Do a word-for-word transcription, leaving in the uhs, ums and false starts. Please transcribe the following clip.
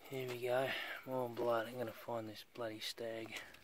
Here we go, more blood. I'm going to find this bloody stag.